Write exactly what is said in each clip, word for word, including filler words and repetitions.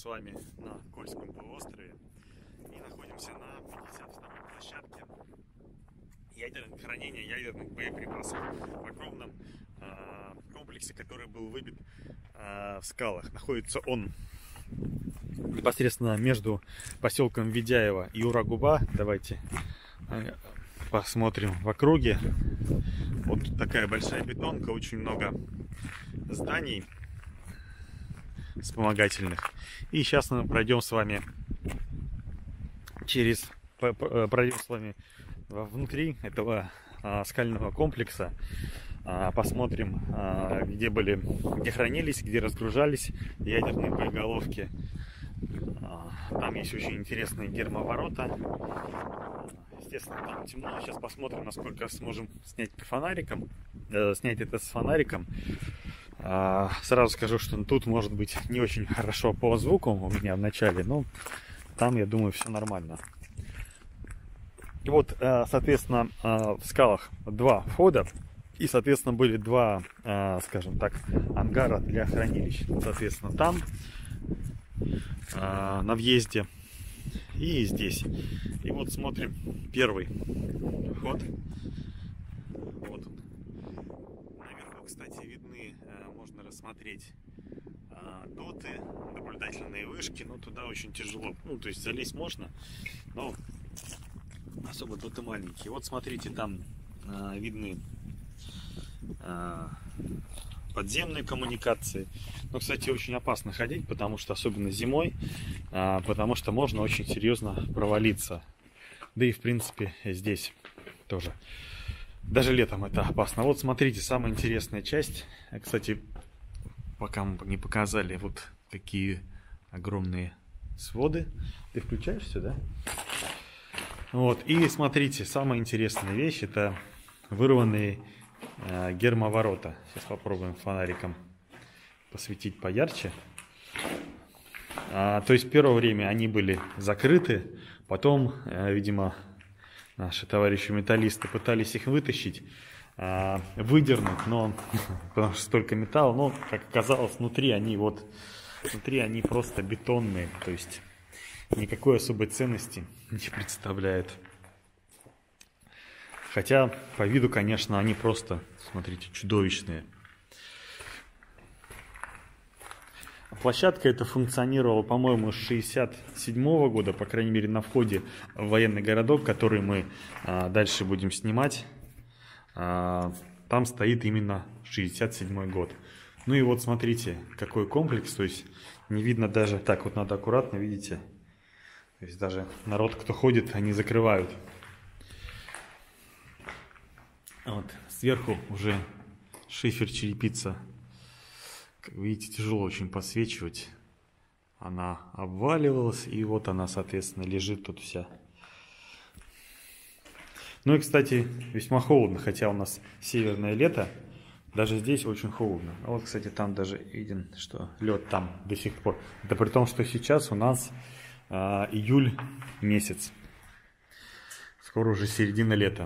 с вами на Кольском полуострове и находимся на пятьдесят второй площадке ядерного хранения ядерных боеприпасов в огромном э, комплексе, который был выбит э, в скалах. Находится он непосредственно между поселком Ведяево и Урагуба. Давайте э, посмотрим в округе. Вот такая большая бетонка, очень много зданий вспомогательных. И сейчас мы пройдем с вами через пройдем с вами внутри этого а, скального комплекса, а, посмотрим, а, где были, где хранились, где разгружались ядерные боеголовки. А, там есть очень интересные гермоворота. Естественно, там темно. Сейчас посмотрим, насколько сможем снять фонариком, э, снять это с фонариком. А, сразу скажу, что тут может быть не очень хорошо по звуку у меня в начале, но там, я думаю, все нормально. И вот, соответственно, в скалах два входа, и, соответственно, были два, скажем так, ангара для хранилищ. Соответственно, там, на въезде, и здесь. И вот смотрим первый вход. Вот он. Наверху, кстати, видны, можно рассмотреть доты, наблюдательные вышки, но туда очень тяжело. Ну, то есть залезть можно, но особо доты маленькие. Вот смотрите, там а, видны а, подземные коммуникации. Но, кстати, очень опасно ходить, потому что, особенно зимой, а, потому что можно очень серьезно провалиться. Да и, в принципе, здесь тоже. Даже летом это опасно. Вот смотрите, самая интересная часть. Кстати, пока мы не показали, вот какие огромные своды. Ты включаешь все, да? Вот. И смотрите, самая интересная вещь — это вырванные э, гермоворота. Сейчас попробуем фонариком посветить поярче. А, то есть, в первое время они были закрыты, потом, э, видимо, наши товарищи-металлисты пытались их вытащить, э, выдернуть, но потому что столько металла, но, как оказалось, внутри они вот, внутри они просто бетонные, то есть никакой особой ценности не представляет. Хотя по виду, конечно, они просто, смотрите, чудовищные. Площадка эта функционировала, по-моему, с шестьдесят седьмого года, по крайней мере, на входе в военный городок, который мы а, дальше будем снимать. А, там стоит именно шестьдесят седьмой год. Ну и вот смотрите, какой комплекс, то есть не видно даже, так вот надо аккуратно, видите. То есть даже народ, кто ходит, они закрывают. Вот, сверху уже шифер, черепица. Как видите, тяжело очень подсвечивать. Она обваливалась, и вот она, соответственно, лежит тут вся. Ну и, кстати, весьма холодно, хотя у нас северное лето. Даже здесь очень холодно. А вот, кстати, там даже виден, что лед там до сих пор. Это при том, что сейчас у нас а, июль месяц. Скоро уже середина лета.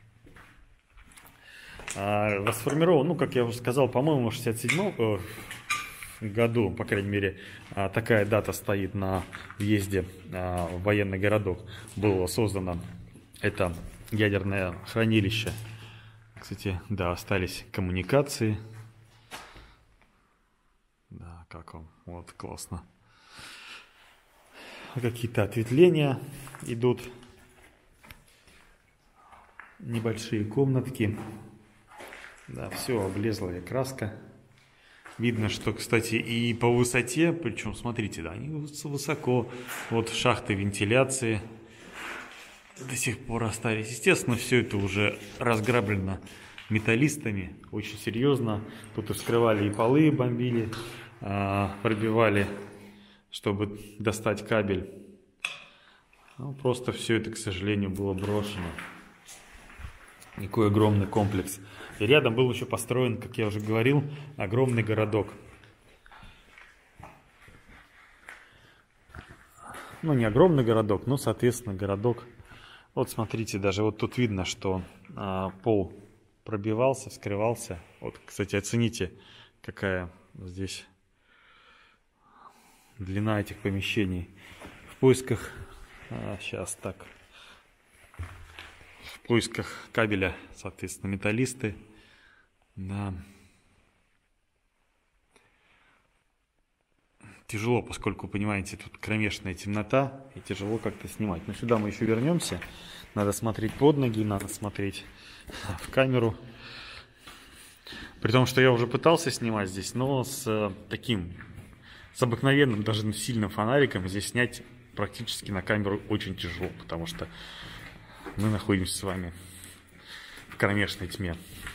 А, расформирован, ну, как я уже сказал, по-моему, в шестьдесят седьмом году, по крайней мере, а, такая дата стоит на въезде а, в военный городок. Было создано это ядерное хранилище. Кстати, да, остались коммуникации. Да, как вам? Вот, классно. Какие-то ответвления идут. Небольшие комнатки. Да, все, облезлая краска. Видно, что, кстати, и по высоте, причем, смотрите, да, они высоко. Вот шахты вентиляции до сих пор остались. Естественно, все это уже разграблено металлистами, очень серьезно. Тут и вскрывали и полы, бомбили, пробивали, чтобы достать кабель. Ну, просто все это, к сожалению, было брошено. Такой огромный комплекс. И рядом был еще построен, как я уже говорил, огромный городок. Ну, не огромный городок, но, соответственно, городок. Вот смотрите, даже вот тут видно, что а, пол пробивался, вскрывался. Вот, кстати, оцените, какая здесь длина этих помещений. В поисках, а, сейчас так, в поисках кабеля, соответственно, металлисты. Да. Тяжело, поскольку, понимаете, тут кромешная темнота, и тяжело как-то снимать. Но сюда мы еще вернемся. Надо смотреть под ноги, надо смотреть в камеру. При том, что я уже пытался снимать здесь, но с таким, с обыкновенным, даже сильным фонариком здесь снять практически на камеру очень тяжело, потому что мы находимся с вами в кромешной тьме.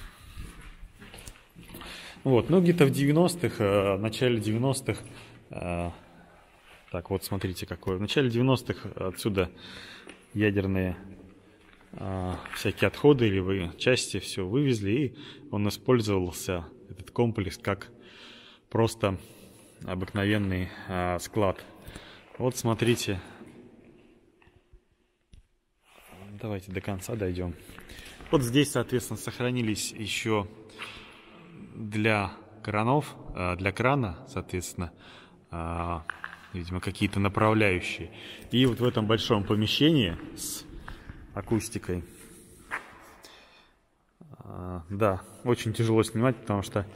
Вот, ну где-то в девяностых, в начале девяностых, так вот, смотрите какое. В начале девяностых отсюда ядерные а, всякие отходы или вы, части все вывезли, и он использовался, этот комплекс, как просто обыкновенный а, склад. Вот смотрите. Давайте до конца дойдем. Вот здесь, соответственно, сохранились еще для кранов, для крана, соответственно, видимо, какие-то направляющие. И вот в этом большом помещении с акустикой, да, очень тяжело снимать, потому что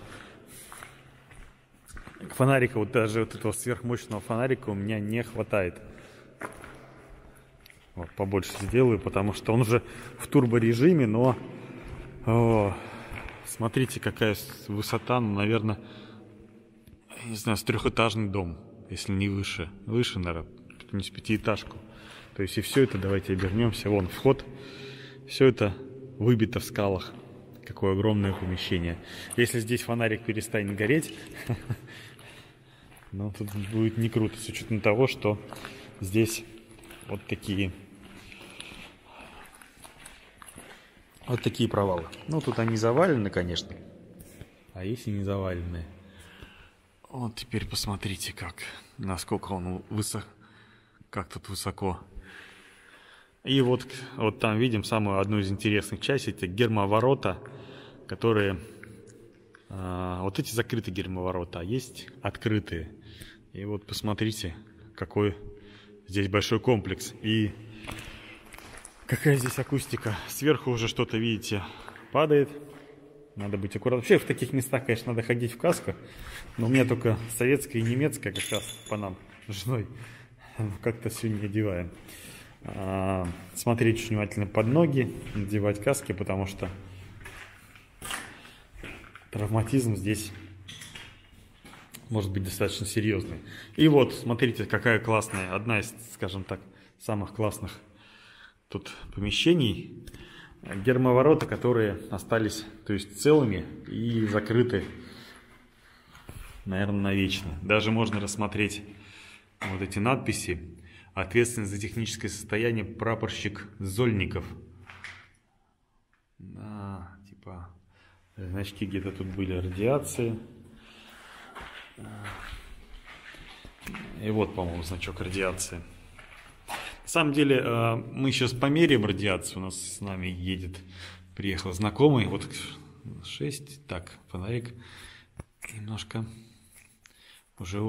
фонарика, вот даже вот этого сверхмощного фонарика у меня не хватает. Вот, побольше сделаю, потому что он уже в турборежиме, но о, смотрите, какая высота, ну, наверное, не знаю, с трехэтажный дом, если не выше. Выше, наверное, не с пятиэтажку. То есть и все это, давайте обернемся. Вон вход. Все это выбито в скалах. Какое огромное помещение. Если здесь фонарик перестанет гореть, ну, тут будет не круто, с учетом того, что здесь вот такие вот такие провалы. Ну, тут они завалены, конечно. А если не завалены? Вот теперь посмотрите, как, насколько он высок, как тут высоко. И вот, вот там видим самую одну из интересных частей, это гермоворота, которые, а, вот эти закрытые гермоворота, а есть открытые. И вот посмотрите, какой здесь большой комплекс. И какая здесь акустика. Сверху уже что-то, видите, падает. Надо быть аккуратным. Вообще в таких местах, конечно, надо ходить в касках. Но у меня только советская и немецкая, как раз по нам с женой. Как-то все не одеваем. А, смотреть очень внимательно под ноги, надевать каски, потому что травматизм здесь может быть достаточно серьезный. И вот, смотрите, какая классная, одна из, скажем так, самых классных тут помещений. Гермоворота, которые остались, то есть целыми и закрыты, наверное, навечно. Даже можно рассмотреть вот эти надписи. Ответственность за техническое состояние прапорщик Зольников. Да, типа значки где-то тут были, радиации. И вот, по-моему, значок радиации. На самом деле, мы сейчас померяем радиацию. У нас с нами едет, приехал знакомый. Вот шесть. Так, фонарик немножко уже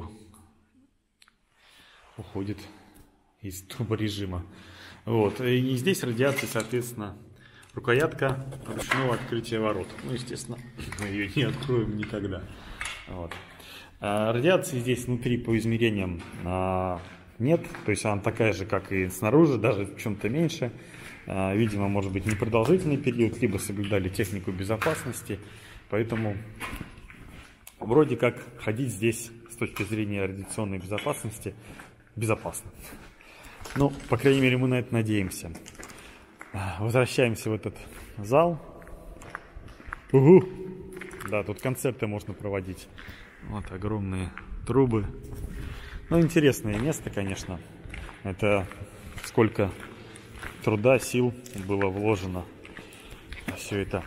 уходит из турборежима. Вот. И здесь радиация, соответственно, рукоятка ручного открытия ворот. Ну, естественно, мы ее не откроем никогда. Вот. А радиации здесь внутри по измерениям а, нет. То есть она такая же, как и снаружи, даже в чем-то меньше. А, видимо, может быть непродолжительный период, либо соблюдали технику безопасности. Поэтому вроде как ходить здесь с точки зрения радиационной безопасности безопасно. Ну, по крайней мере, мы на это надеемся. Возвращаемся в этот зал. Угу. Да, тут концерты можно проводить. Вот огромные трубы. Ну, интересное место, конечно. Это сколько труда, сил было вложено в все это.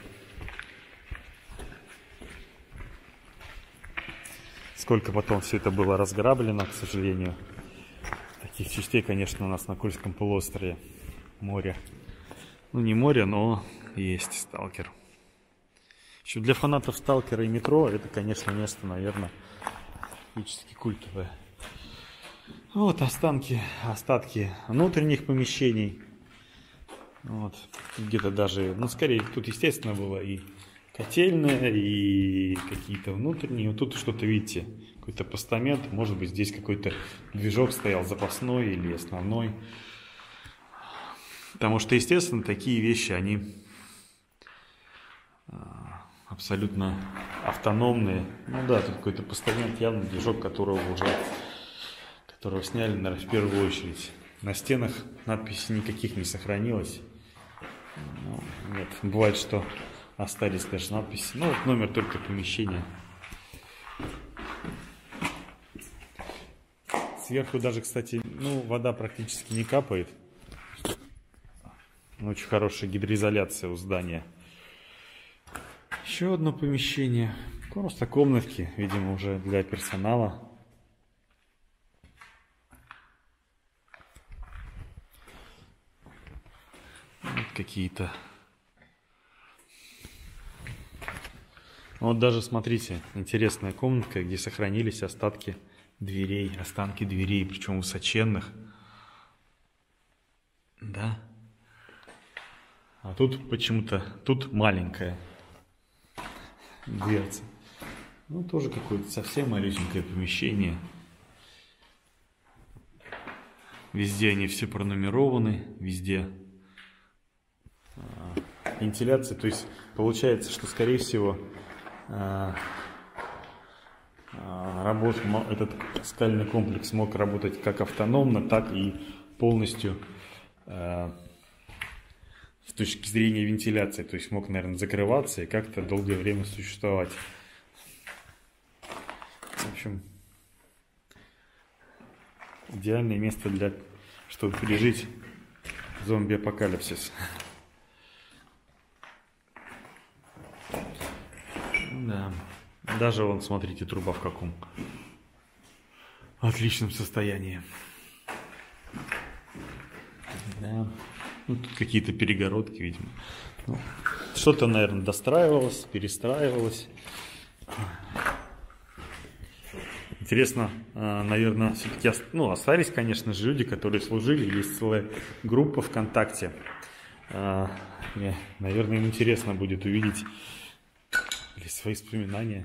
Сколько потом все это было разграблено, к сожалению. Таких частей, конечно, у нас на Кольском полуострове море. Ну, не море, но есть Сталкер. Еще для фанатов Сталкера и метро это, конечно, место, наверное, фактически культовое. Вот останки, остатки внутренних помещений. Вот. Где-то даже, ну, скорее, тут, естественно, было и котельная, и какие-то внутренние. Вот тут что-то, видите, какой-то постамент. Может быть, здесь какой-то движок стоял запасной или основной. Потому что, естественно, такие вещи, они абсолютно автономные. Ну да, тут какой-то постамент, явно движок, которого уже, которого сняли, наверное, в первую очередь. На стенах надписей никаких не сохранилось. Ну, нет, бывает, что остались даже надписи. Ну, вот номер только помещения. Сверху даже, кстати, ну, вода практически не капает. Очень хорошая гидроизоляция у здания. Еще одно помещение. Просто комнатки, видимо, уже для персонала. Вот какие-то. Вот даже, смотрите, интересная комнатка, где сохранились остатки дверей, останки дверей, причем высоченных. Да. А тут почему-то, тут маленькая дверца. Ну, тоже какое-то совсем малюсенькое помещение. Везде они все пронумерованы, везде а, вентиляция. То есть получается, что, скорее всего, а, а, работ, этот скальный комплекс мог работать как автономно, так и полностью а, с точки зрения вентиляции. То есть мог, наверное, закрываться и как-то долгое время существовать. В общем, идеальное место для, чтобы пережить зомби-апокалипсис. Да. Даже вон, смотрите, труба в каком отличном состоянии. Да. Ну, тут какие-то перегородки, видимо. Ну, что-то, наверное, достраивалось, перестраивалось. Интересно, наверное, все-таки, ну, остались, конечно же, люди, которые служили. Есть целая группа ВКонтакте. Наверное, им интересно будет увидеть или свои воспоминания,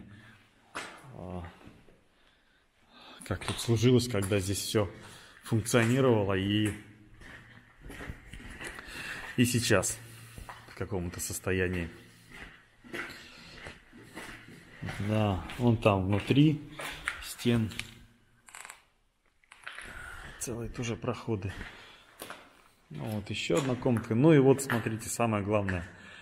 как тут служилось, когда здесь все функционировало и, и сейчас в каком-то состоянии. Да, вон там внутри стен целые тоже проходы. Ну, вот еще одна комнатка. Ну и вот, смотрите, самое главное.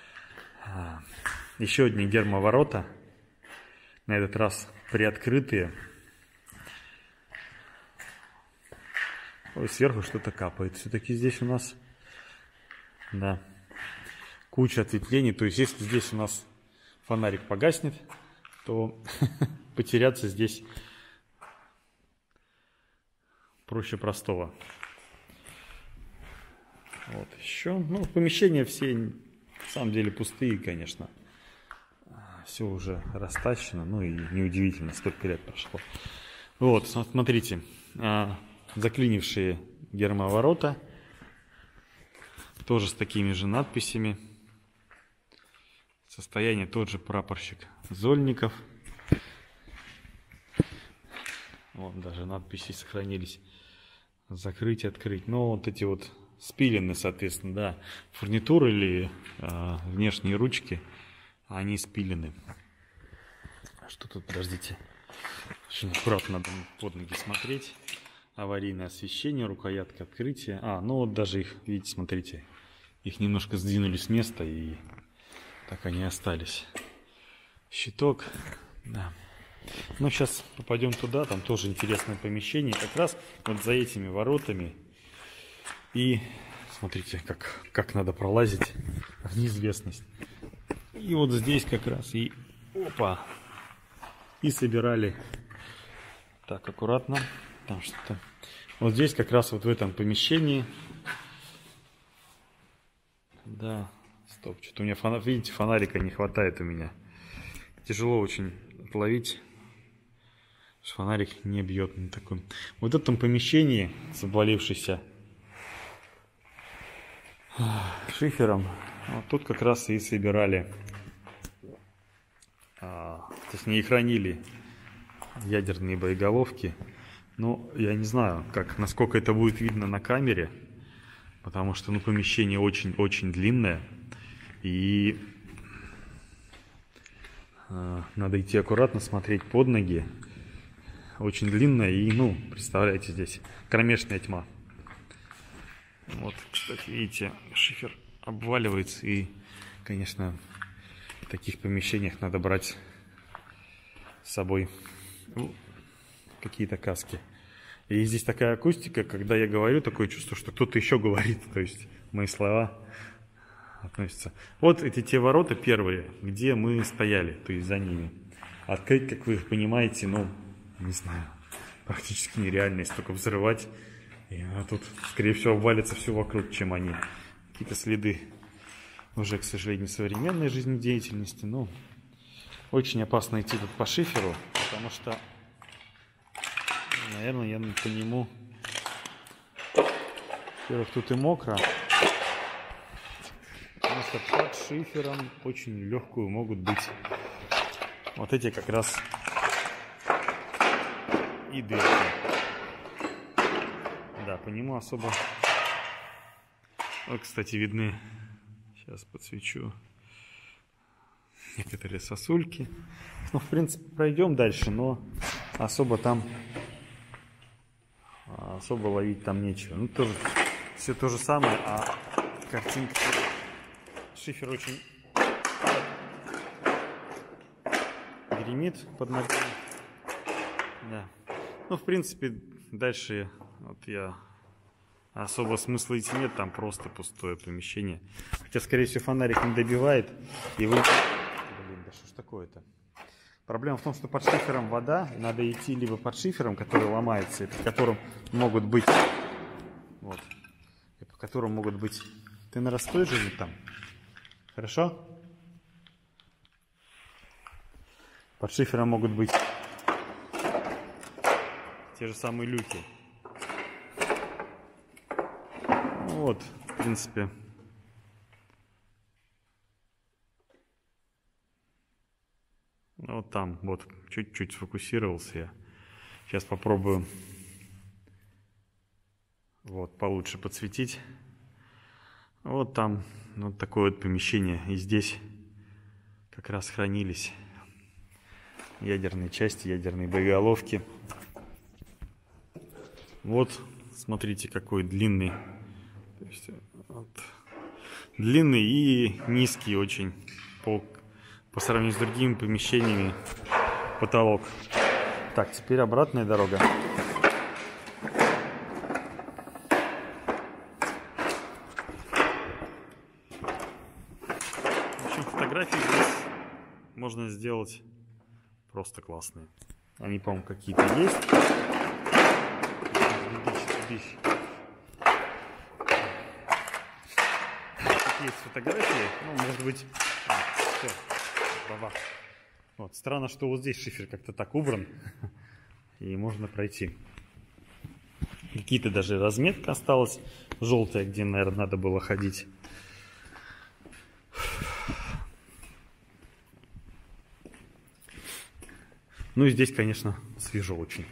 Еще одни гермоворота. На этот раз приоткрытые. Ой, сверху что-то капает. Все-таки здесь у нас, да, куча ответвлений. То есть, если здесь у нас фонарик погаснет, то потеряться здесь проще простого. Вот еще. Ну, помещения все на самом деле пустые, конечно. Все уже растащено. Ну и неудивительно, столько лет прошло. Вот, смотрите. Заклинившие гермоворота. Тоже с такими же надписями. Состояние тот же прапорщик Зольников. Вот даже надписи сохранились. Закрыть, открыть. Но вот эти вот спилены, соответственно, да. Фурнитура или э, внешние ручки, они спилены. Что тут, подождите. Очень аккуратно надо под ноги смотреть. Аварийное освещение, рукоятка открытия. А, ну вот даже их, видите, смотрите. Их немножко сдвинули с места и так они остались. Щиток, да. Ну, сейчас попадем туда, там тоже интересное помещение. Как раз вот за этими воротами. И смотрите, как, как надо пролазить в неизвестность. И вот здесь как раз и опа. И собирали. Так, аккуратно. Там что-то. Вот здесь как раз вот в этом помещении. Да, стоп, что-то у меня фонарь, видите, фонарика не хватает у меня. Тяжело очень отловить, Фонарик не бьет на таком. Вот в этом помещении с обвалившейся шифером, вот тут как раз и собирали, а, точнее и хранили ядерные боеголовки. Ну, я не знаю, как, насколько это будет видно на камере, потому что, ну, помещение очень-очень длинное, и э, надо идти аккуратно, смотреть под ноги. Очень длинная и, ну, представляете, здесь кромешная тьма. Вот, кстати, видите, шифер обваливается, и, конечно, в таких помещениях надо брать с собой, ну, какие-то каски. И здесь такая акустика, когда я говорю, такое чувство, что кто-то еще говорит, то есть мои слова относятся. Вот эти те ворота первые, где мы стояли, то есть за ними. Открыть, как вы понимаете, ну, не знаю, практически нереально, если только взрывать. И а тут, скорее всего, обвалится все вокруг, чем они. Какие-то следы уже, к сожалению, современной жизнедеятельности. Ну, очень опасно идти тут по шиферу, потому что, наверное, я по нему, во-первых, тут и мокро, потому что под шифером очень легкую могут быть вот эти как раз и дырки. Да, по нему особо... Вот, кстати, видны, сейчас подсвечу, некоторые сосульки. Ну, в принципе, пройдем дальше, но особо там, особо ловить там нечего. Ну, тоже все то же самое, а картинка... Шифер очень гремит под ногами. Да. Ну, в принципе, дальше вот я особо смысла идти нет, там просто пустое помещение. Хотя, скорее всего, фонарик не добивает. И вы... Блин, да что ж такое-то? Проблема в том, что под шифером вода, и надо идти либо под шифером, который ломается, и под которым могут быть... Вот. И по которым могут быть... Ты на растой же там? Хорошо? Под шифером могут быть те же самые люки. Вот, в принципе. Вот там, вот, чуть-чуть сфокусировался я. Сейчас попробую вот получше подсветить. Вот там вот такое вот помещение. И здесь как раз хранились ядерные части, ядерные боеголовки. Вот, смотрите, какой длинный. То есть, вот, длинный и низкий очень по, по сравнению с другими помещениями потолок. Так, теперь обратная дорога. В общем, фотографии здесь можно сделать просто классные. Они, по-моему, какие-то есть. Есть фотографии, ну, может быть, а, все, баба. Вот, странно, что вот здесь шифер как-то так убран, и можно пройти. Какие-то даже разметка осталась желтая, где, наверное, надо было ходить. Ну и здесь, конечно, свежо очень.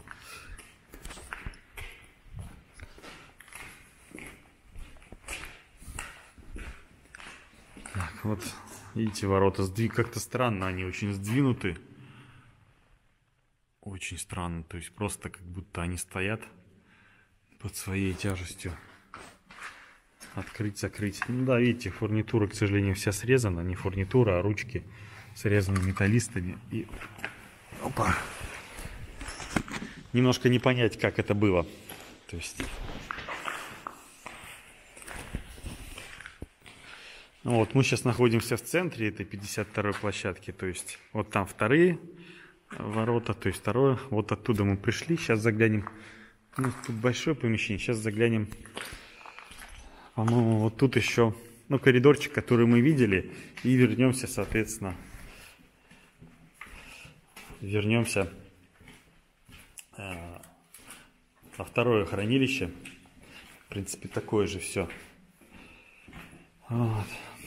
Вот, видите, ворота сдвиг как-то странно, они очень сдвинуты. Очень странно, то есть просто как будто они стоят под своей тяжестью. Открыть, закрыть. Ну да, видите, фурнитура, к сожалению, вся срезана. Не фурнитура, а ручки срезаны металлистами. И... Опа! Немножко не понять, как это было. То есть... Вот, мы сейчас находимся в центре этой пятьдесят второй площадки, то есть вот там вторые ворота, то есть второе, вот оттуда мы пришли, сейчас заглянем, ну, тут большое помещение, сейчас заглянем, по-моему, вот тут еще, ну, коридорчик, который мы видели, и вернемся, соответственно, вернемся а, во второе хранилище. В принципе, такое же все. Вот.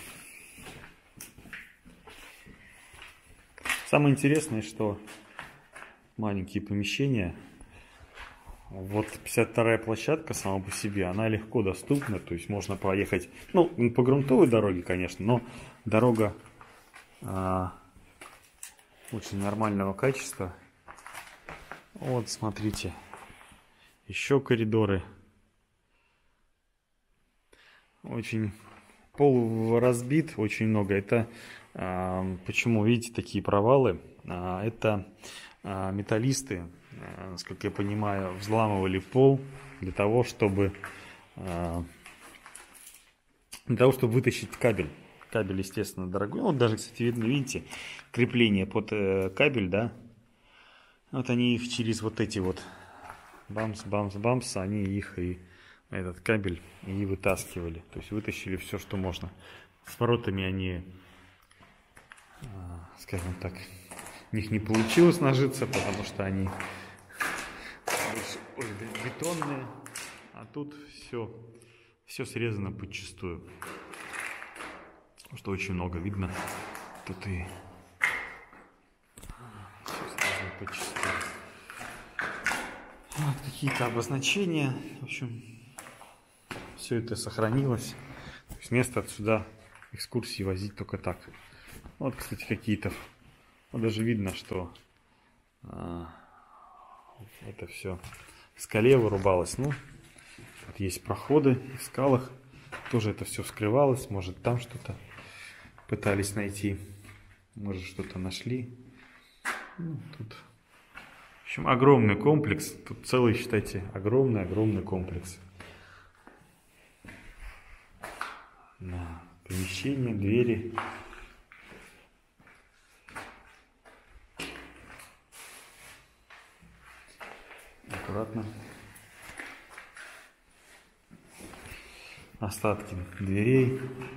Самое интересное, что маленькие помещения. Вот пятьдесят вторая площадка сама по себе, она легко доступна. То есть можно проехать, ну, по грунтовой дороге, конечно, но дорога а, очень нормального качества. Вот, смотрите. Еще коридоры. Очень пол разбит, очень много. Это а, почему, видите, такие провалы? А, это а, металлисты, а, насколько я понимаю, взламывали пол для того, чтобы а, для того, чтобы вытащить кабель. Кабель, естественно, дорогой. Вот даже, кстати, видно, видите, крепление под э, кабель, да? Вот они их через вот эти вот бамс, бамс, бамс, они их и этот кабель и вытаскивали. То есть вытащили все, что можно. С воротами они, скажем так, у них не получилось нажиться, потому что они бетонные. А тут все, все срезано подчистую. Что очень много видно. Тут и все срезано подчистую. Вот какие-то обозначения. В общем, все это сохранилось. То есть место отсюда экскурсии возить только так. Вот, кстати, какие-то. Вот даже видно, что а, это все в скале вырубалось. Ну, вот есть проходы в скалах. Тоже это все вскрывалось. Может, там что-то пытались найти. Может, что-то нашли. Ну, тут, в общем, огромный комплекс. Тут целый, считайте, огромный-огромный комплекс. Да, помещения, двери. Аккуратно. Остатки дверей.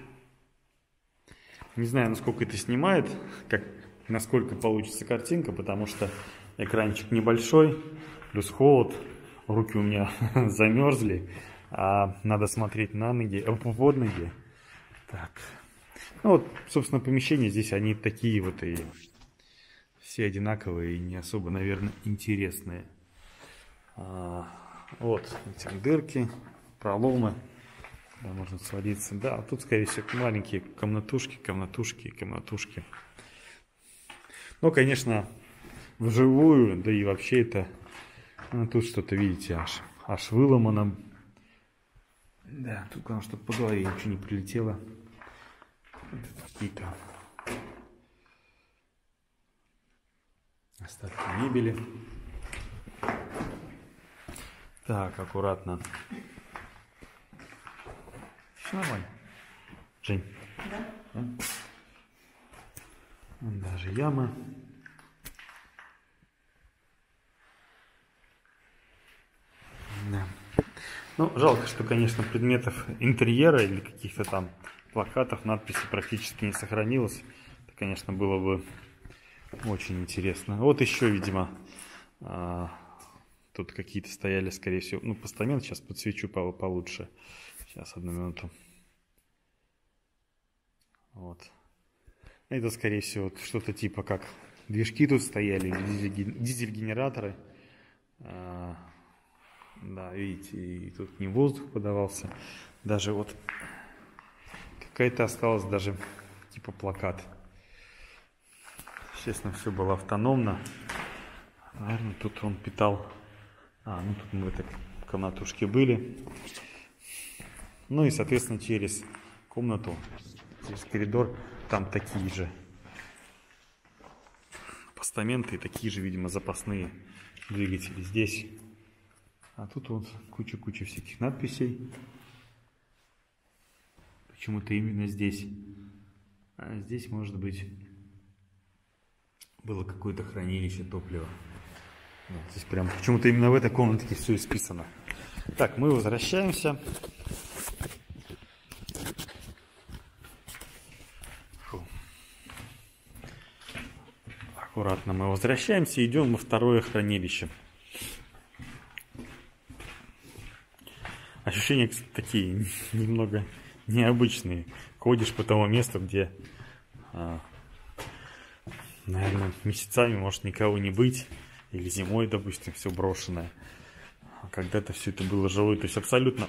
Не знаю, насколько это снимает, как, насколько получится картинка, потому что экранчик небольшой, плюс холод, руки у меня замерзли, а надо смотреть на ноги, под ноги. Так. Ну вот, собственно, помещения здесь, они такие вот и все одинаковые и не особо, наверное, интересные. А, вот эти дырки, проломы, да, можно свалиться. Да, тут, скорее всего, маленькие комнатушки, комнатушки, комнатушки. Ну, конечно, вживую, да и вообще это, ну, тут что-то, видите, аж, аж выломано. Да, тут главное, чтобы по голове ничего не прилетело. Какие-то остатки мебели. Так, аккуратно. Все нормально. Жень? Да. Да? Даже яма. Да. Ну, жалко, что, конечно, предметов интерьера или каких-то там плакатов, надписей практически не сохранилось. Это, конечно, было бы очень интересно. Вот еще, видимо, тут какие-то стояли, скорее всего, ну, постамент. Сейчас подсвечу получше. Сейчас, одну минуту. Вот. Это, скорее всего, что-то типа как движки тут стояли, дизель-генераторы. Да, видите, и тут не воздух подавался. Даже вот какая-то осталась даже типа плакат. Естественно, все было автономно. Наверное, тут он питал... А, ну тут мы в этой комнатушке были. Ну и, соответственно, через комнату, через коридор, там такие же постаменты, такие же, видимо, запасные двигатели здесь. А тут вот куча-куча всяких надписей. Почему-то именно здесь. А здесь, может быть, было какое-то хранилище топлива. Вот, здесь прям почему-то именно в этой комнатке все исписано. Так, мы возвращаемся. Фу. Аккуратно мы возвращаемся и идем во второе хранилище. ощущения такие немного необычные. Ходишь по тому месту, где, а, наверное, месяцами может никого не быть. Или зимой, допустим, все брошенное. Когда-то все это было живое. То есть абсолютно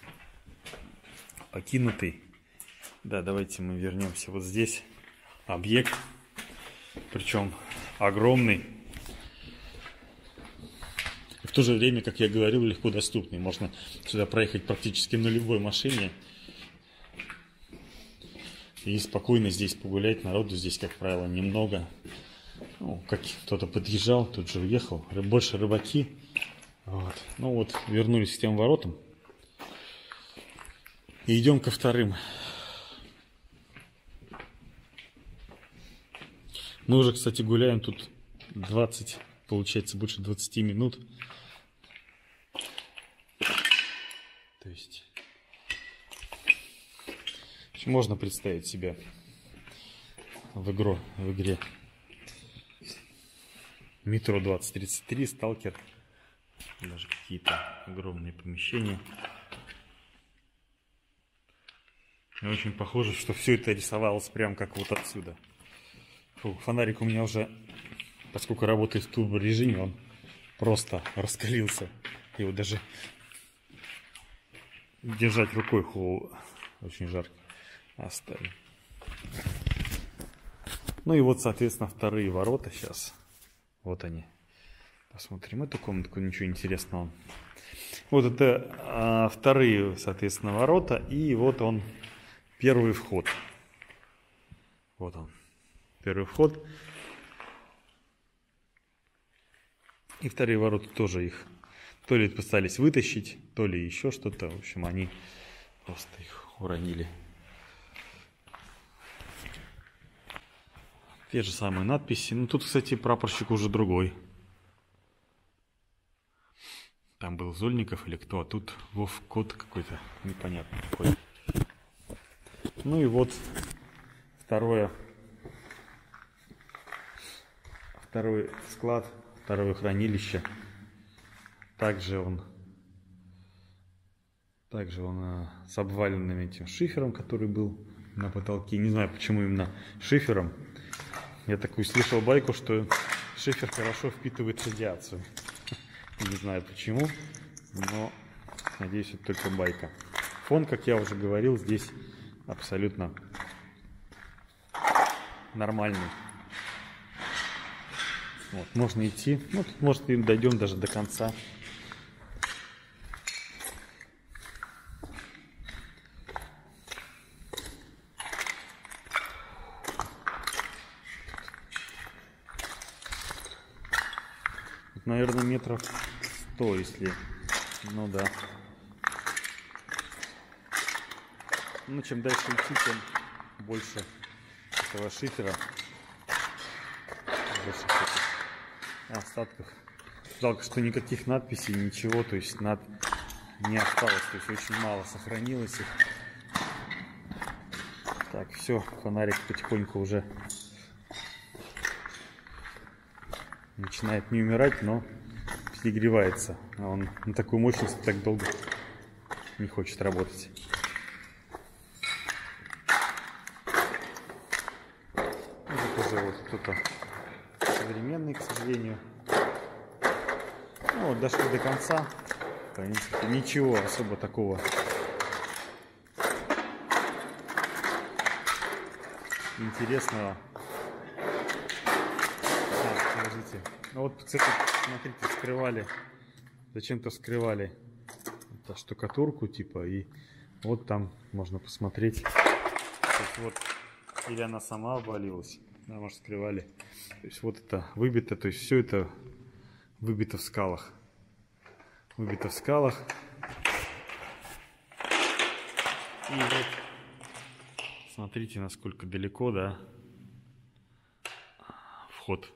покинутый. Да, давайте мы вернемся вот здесь. Объект. Причем огромный. И в то же время, как я говорил, легко доступный. Можно сюда проехать практически на любой машине. И спокойно здесь погулять. Народу здесь, как правило, немного. Ну, как кто-то подъезжал, тут же уехал. Больше рыбаки. Вот. Ну вот, вернулись к тем воротам. И идем ко вторым. Мы уже, кстати, гуляем тут двадцать, получается, больше двадцати минут. То есть можно представить себя в игру, в игре. Метро двадцать тридцать три, Сталкер. Даже какие-то огромные помещения. И очень похоже, что все это рисовалось прям как вот отсюда. Фу, фонарик у меня уже, поскольку работает в турборежиме, он просто раскалился. Его даже держать рукой ху, очень жарко. Оставим. Ну и вот, соответственно, вторые ворота сейчас. Вот они. Посмотрим эту комнатку, ничего интересного. Вот это а, вторые, соответственно, ворота. И вот он, первый вход. Вот он, первый вход. И вторые ворота тоже их то ли пытались вытащить, то ли еще что-то. В общем, они просто их уронили. Те же самые надписи. Ну, тут, кстати, прапорщик уже другой. Там был Зольников или кто, а тут Вов кот какой-то непонятный какой. Ну и вот второе. Второй склад, второе хранилище. Также он, также он а, с обваленным этим шифером, который был на потолке. Не знаю, почему именно шифером. Я такую слышал байку, что шифер хорошо впитывает радиацию. Не знаю почему, но надеюсь, это только байка. Фон, как я уже говорил, здесь абсолютно нормальный. Вот, можно идти. Ну, тут, может, и дойдем даже до конца. Тут, наверное, метров сто, если... Ну да. Ну, чем дальше идти, тем больше этого шифера. Больше остатков. Жалко, что никаких надписей, ничего, то есть над... не осталось, то есть очень мало сохранилось их. Так, все, фонарик потихоньку уже начинает не умирать, но перегревается. А он на такую мощность так долго не хочет работать. Это тоже вот кто-то современный, к сожалению. Ну вот, дошли до конца. В принципе, ничего особо такого интересного. Так, подождите. Ну вот, кстати, смотрите, скрывали, зачем-то скрывали это штукатурку, типа, и вот там можно посмотреть. То есть вот, или она сама обвалилась, да, может, скрывали. То есть вот это выбито, то есть все это выбито в скалах. Выбито в скалах. И вот, смотрите, насколько далеко, да, вход.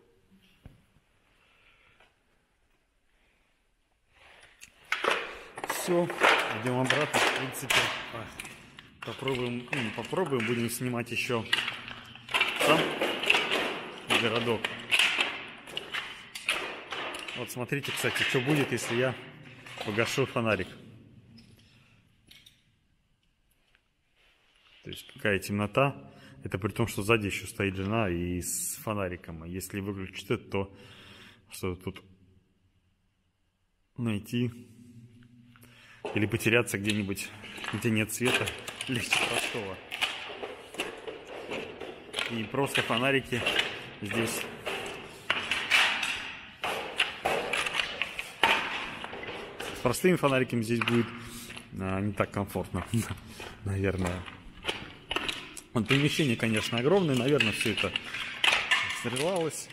Все, идем обратно. В принципе, попробуем, ну, попробуем, будем снимать еще сам городок. Вот смотрите, кстати, что будет, если я погашу фонарик. такая темнота. Это при том, что сзади еще стоит жена и с фонариком. А если выключить это, то что тут найти или потеряться где-нибудь, где нет света, легче простого. И просто фонарики здесь с простыми фонариками здесь будет а, не так комфортно, наверное. Вот помещение, конечно, огромное, наверное, все это срывалось.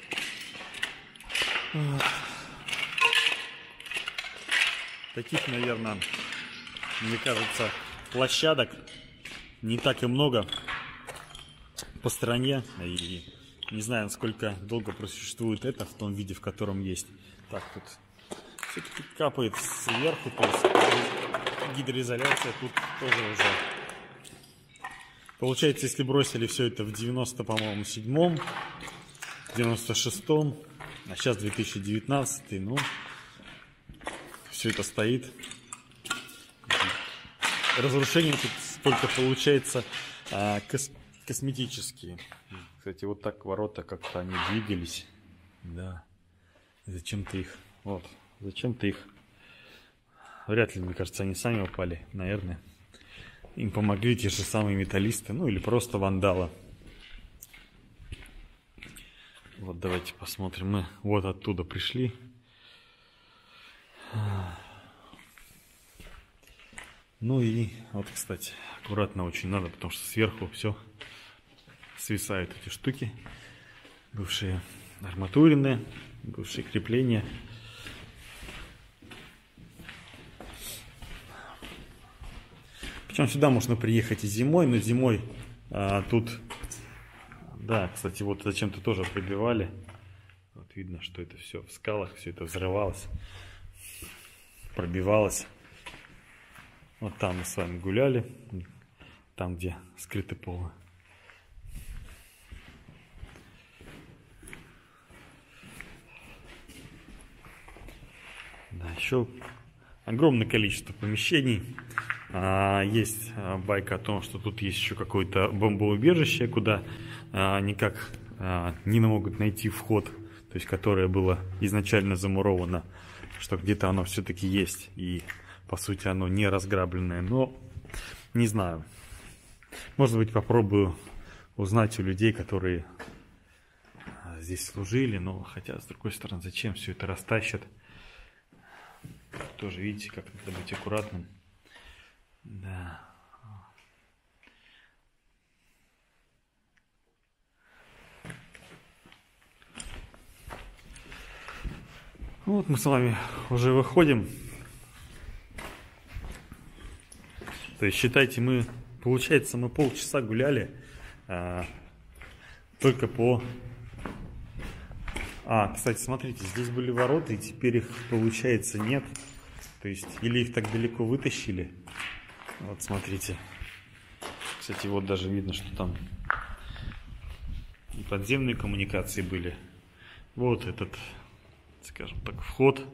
Таких, наверное, мне кажется, площадок не так и много по стране. И не знаю, насколько долго просуществует это в том виде, в котором есть. Так, тут все-таки капает сверху, то есть гидроизоляция тут тоже уже. Получается, если бросили все это в девяносто, по-моему, седьмом, девяносто шестом, а сейчас две тысячи девятнадцатый, ну, все это стоит. Разрушения тут только получается а, кос косметические. Кстати, вот так ворота как-то они двигались. Да. Зачем-то их. Вот. Зачем-то их. Вряд ли, мне кажется, они сами упали. Наверное. Им помогли те же самые металлисты. Ну или просто вандалы. Вот давайте посмотрим. Мы вот оттуда пришли. Ну и вот, кстати, аккуратно очень надо, потому что сверху все свисают эти штуки. Бывшие арматурины, бывшие крепления. Причем сюда можно приехать и зимой, но зимой а, тут, да, кстати, вот зачем-то тоже пробивали. Вот видно, что это все в скалах, все это взрывалось, пробивалось. Вот там мы с вами гуляли, там, где скрыты полы. Да, еще огромное количество помещений. А, есть байка о том, что тут есть еще какое-то бомбоубежище, куда а, никак а, не могут найти вход, то есть которое было изначально замуровано, что где-то оно все-таки есть, и по сути оно не разграбленное, но не знаю. Может быть, попробую узнать у людей, которые здесь служили, но хотя, с другой стороны, зачем все это растащат? Тоже, видите, как надо быть аккуратным. Да. Вот мы с вами уже выходим. То есть, считайте, мы, получается, мы полчаса гуляли а, только по... А, кстати, смотрите, здесь были ворота, и теперь их, получается, нет. То есть, или их так далеко вытащили. Вот, смотрите. Кстати, вот даже видно, что там и подземные коммуникации были. Вот этот, скажем так, вход.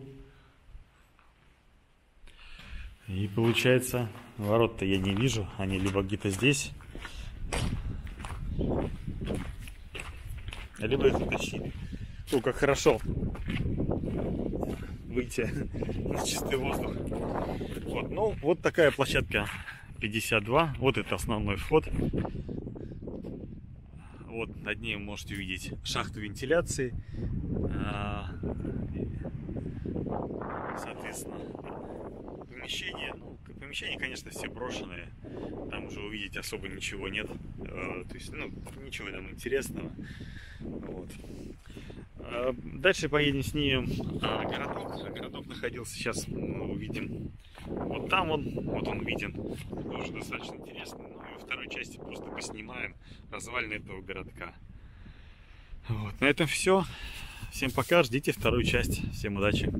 И получается, ворот-то я не вижу. Они либо где-то здесь, либо их утащили. О, как хорошо выйти на чистый воздух. Вот, ну, вот такая площадка пятьдесят два. Вот это основной вход. Вот над ней вы можете увидеть шахту вентиляции. Соответственно, помещение. Ну, помещения, конечно, все брошенные. Там уже увидеть особо ничего нет. То есть, ну, ничего там интересного. Вот. Дальше поедем с ним а, городок. Городок находился, сейчас мы увидим. Вот там он, вот он виден. Тоже достаточно интересно. Ну и во второй части просто поснимаем развалины этого городка. Вот. На этом все. Всем пока, ждите вторую часть. Всем удачи.